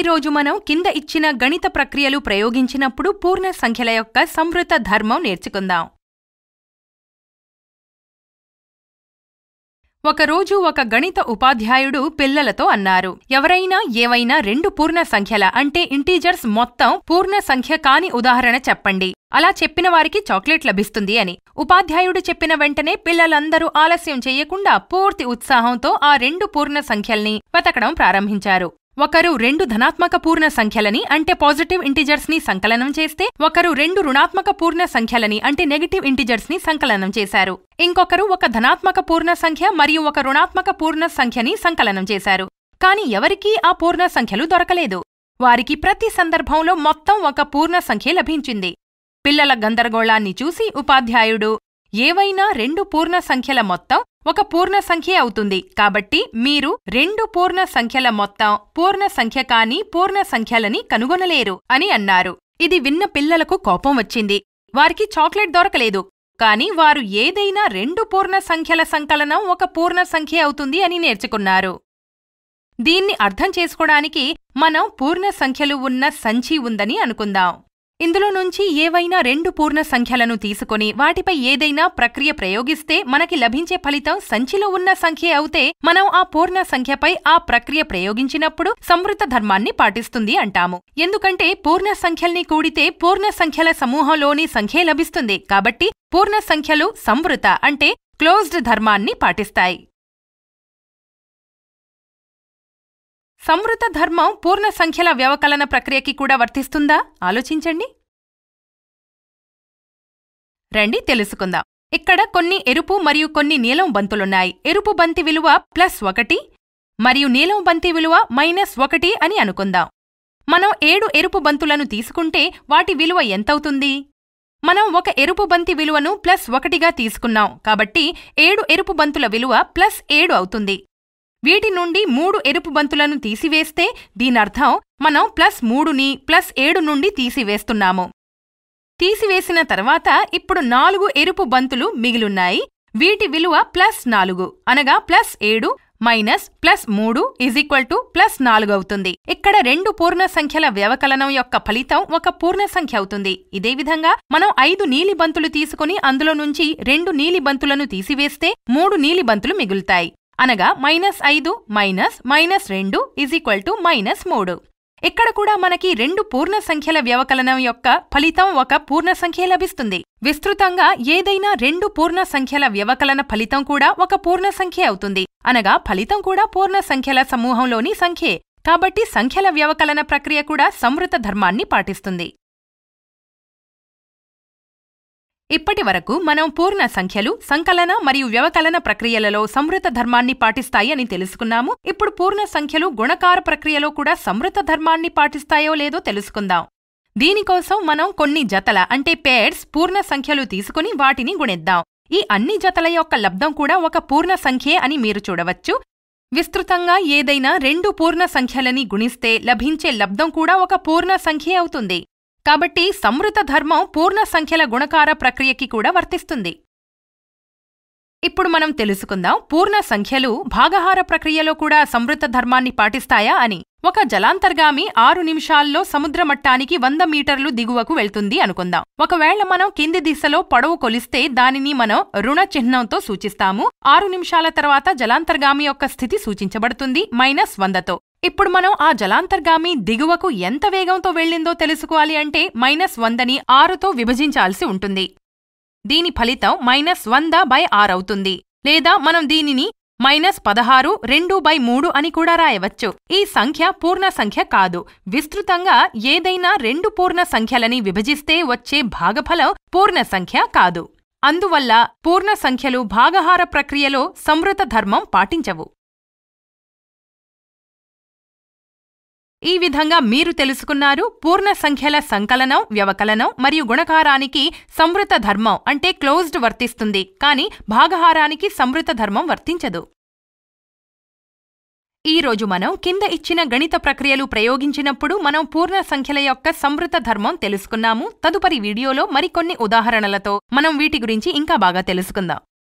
ఈరోజు మనం కింద ఇచ్చిన గణిత ప్రక్రియలు ప్రయోగించినప్పుడు పూర్ణ సంఖ్యల యొక్క సంవృత ధర్మం నేర్చుకుందాం. ఒకరోజు ఒక గణిత ఉపాధ్యాయుడు పిల్లలతో అన్నారు, ఎవరైనా ఏవైనా రెండు పూర్ణ సంఖ్యల అంటే ఇంటీజర్స్ మొత్తం పూర్ణ సంఖ్య కాని ఉదాహరణ చెప్పండి. అలా చెప్పిన వారికి చాక్లెట్ లభిస్తుంది అని. ఉపాధ్యాయుడు చెప్పిన వెంటనే పిల్లలందరూ ఆలస్యం చెయ్యకుండా పూర్తి ఉత్సాహంతో ఆ రెండు పూర్ణ సంఖ్యల్ని వెతకడం ప్రారంభించారు. ఒకరు రెండు ధనాత్మక పూర్ణ సంఖ్యలని అంటే పాజిటివ్ ఇంటిజర్స్ ని సంకలనం చేస్తే, ఒకరు రెండు రుణాత్మక పూర్ణ సంఖ్యలని అంటే నెగటివ్ ఇంటిజర్స్ ని సంకలనం చేశారు. ఇంకొకరు ఒక ధనాత్మక పూర్ణ సంఖ్య మరియు ఒక రుణాత్మక పూర్ణ సంఖ్యని సంకలనం చేశారు. కాని ఎవరికీ ఆ పూర్ణ సంఖ్యలు దొరకలేదు. వారికి ప్రతి సందర్భంలో మొత్తం ఒక పూర్ణ సంఖ్య లభించింది. పిల్లల గందరగోళాన్ని చూసి ఉపాధ్యాయుడు, ఏవైనా రెండు పూర్ణ సంఖ్యల మొత్తం ఒక పూర్ణ సంఖ్య అవుతుంది, కాబట్టి మీరు రెండు పూర్ణ సంఖ్యల మొత్తం పూర్ణ సంఖ్య కాని పూర్ణ సంఖ్యలని కనుగొనలేరు అని అన్నారు. ఇది విన్న పిల్లలకు కోపం వచ్చింది. వారికి చాక్లెట్ దొరకలేదు, కాని వారు ఏదైనా రెండు పూర్ణ సంఖ్యల సంకలనం ఒక పూర్ణ సంఖ్య అవుతుంది అని నేర్చుకున్నారు. దీన్ని అర్థం చేసుకోవడానికి మనం పూర్ణ సంఖ్యలు ఉన్న సంచి ఉందని అనుకుందాం. ఇందులో నుంచి ఏవైనా రెండు పూర్ణ సంఖ్యలను తీసుకుని వాటిపై ఏదైనా ప్రక్రియ ప్రయోగిస్తే మనకి లభించే ఫలితం సంచిలో ఉన్న సంఖ్య అవుతే, మనం ఆ పూర్ణ సంఖ్యపై ఆ ప్రక్రియ ప్రయోగించినప్పుడు సంవృత ధర్మాన్ని పాటిస్తుంది అంటాము. ఎందుకంటే పూర్ణ సంఖ్యల్ని కూడితే పూర్ణ సంఖ్యల సమూహంలోని సంఖ్యే లభిస్తుంది. కాబట్టి పూర్ణ సంఖ్యలు సంవృత అంటే క్లోజ్డ్ ధర్మాన్ని పాటిస్తాయి. సంవృత ధర్మం పూర్ణ సంఖ్యల వ్యవకలన ప్రక్రియకి కూడా వర్తిస్తుందా? ఆలోచించండి. రండి తెలుసుకుందాం. ఇక్కడ కొన్ని ఎరుపు మరియు కొన్ని నీలం బంతులున్నాయి. ఎరుపు బంతి విలువ +1 మరియు నీలం బంతి విలువ -1 అని అనుకుందాం. మనం 7 ఎరుపు బంతులను తీసుకుంటే వాటి విలువ ఎంతవుతుంది? మనం ఒక ఎరుపు బంతి విలువను +1గా తీసుకున్నాం, కాబట్టి 7 ఎరుపు బంతుల విలువ +7 అవుతుంది. వీటి నుండి 3 ఎరుపు బంతులను తీసివేస్తే దీనర్థం మనం +3ని +7 నుండి తీసివేస్తున్నాము. తీసివేసిన తర్వాత ఇప్పుడు 4 ఎరుపు బంతులు మిగిలున్నాయి. వీటి విలువ +4 అనగా +7 -+3 +4 అవుతుంది. ఇక్కడ రెండు పూర్ణ సంఖ్యల వ్యవకలనం యొక్క ఫలితం ఒక పూర్ణ సంఖ్య అవుతుంది. ఇదే విధంగా మనం 5 నీలి బంతులు తీసుకుని అందులో నుంచి 2 నీలి బంతులను తీసివేస్తే 3 నీలి బంతులు మిగులుతాయి. అనగా -5 -2 -3. ఇక్కడ కూడా మనకి రెండు పూర్ణ సంఖ్యల వ్యవకలనం యొక్క ఫలితం ఒక పూర్ణ సంఖ్య లభిస్తుంది. విస్తృతంగా ఏదైనా రెండు పూర్ణ సంఖ్యల వ్యవకలన ఫలితం కూడా ఒక పూర్ణ సంఖ్య అవుతుంది. అనగా ఫలితం కూడా పూర్ణ సంఖ్యల సమూహంలోని సంఖ్యే. కాబట్టి సంఖ్యల వ్యవకలన ప్రక్రియ కూడా సంవృత ధర్మాన్ని పాటిస్తుంది. ఇప్పటి వరకు మనం పూర్ణ సంఖ్యలు సంకలన మరియు వ్యవకలన ప్రక్రియలలో సంవృత ధర్మాన్ని పాటిస్తాయి అని తెలుసుకున్నాము. ఇప్పుడు పూర్ణ సంఖ్యలు గుణకార ప్రక్రియలో కూడా సంవృత ధర్మాన్ని పాటిస్తాయో లేదో తెలుసుకుందాం. దీనికోసం మనం కొన్ని జతల అంటే పేర్స్ పూర్ణ సంఖ్యలు తీసుకుని వాటిని గుణిద్దాం. ఈ అన్ని జతల యొక్క లబ్ధం కూడా ఒక పూర్ణ సంఖ్యే అని మీరు చూడవచ్చు. విస్తృతంగా ఏదైనా రెండు పూర్ణ సంఖ్యలని గుణిస్తే లభించే లబ్ధం కూడా ఒక పూర్ణ సంఖ్యే అవుతుంది. కాబట్టి సంవృత ధర్మం పూర్ణ సంఖ్యల గుణకార ప్రక్రియకి కూడా వర్తిస్తుంది. ఇప్పుడు మనం తెలుసుకుందాం, పూర్ణ సంఖ్యలు భాగహార ప్రక్రియలో కూడా సంవృత ధర్మాన్ని పాటిస్తాయా అని. ఒక జలాంతర్గామి 6 నిమిషాల్లో సముద్ర మట్టానికి 100 మీటర్లు దిగువకు వెళ్తుంది అనుకుందాం. ఒకవేళ మనం కింది దిశలో పొడవు కొలిస్తే దానిని మనం రుణ చిహ్నంతో సూచిస్తాము. 6 నిమిషాల తర్వాత జలాంతర్గామి యొక్క స్థితి సూచించబడుతుంది -100తో. ఇప్పుడు మనం ఆ జలాంతర్గామి దిగువకు ఎంత వేగంతో వెళ్ళిందో తెలుసుకోవాలి అంటే -100ని 6తో విభజించాల్సి ఉంటుంది. దీని ఫలితం -100/6 అవుతుంది. లేదా మనం దీనిని -16 2/3 అని కూడా రాయవచ్చు. ఈ సంఖ్య పూర్ణ సంఖ్య కాదు. విస్తృతంగా ఏదైనా రెండు పూర్ణ సంఖ్యలని విభజిస్తే వచ్చే భాగఫలం పూర్ణ సంఖ్య కాదు. అందువల్ల పూర్ణ సంఖ్యలు భాగహార ప్రక్రియలో సంవృత ధర్మం పాటించవు. ఈ విధంగా మీరు తెలుసుకున్నారు పూర్ణ సంఖ్యల సంకలనం, వ్యవకలనం మరియు గుణకారానికి సంవృత ధర్మం అంటే క్లోజ్డ్ వర్తిస్తుంది, కానీ భాగహారానికి సంవృత ధర్మం వర్తించదు. ఈరోజు మనం కింద ఇచ్చిన గణిత ప్రక్రియలు ప్రయోగించినప్పుడు మనం పూర్ణ సంఖ్యల యొక్క సంవృత ధర్మం తెలుసుకున్నాము. తదుపరి వీడియోలో మరికొన్ని ఉదాహరణలతో మనం వీటి గురించి ఇంకా బాగా తెలుసుకుందాం.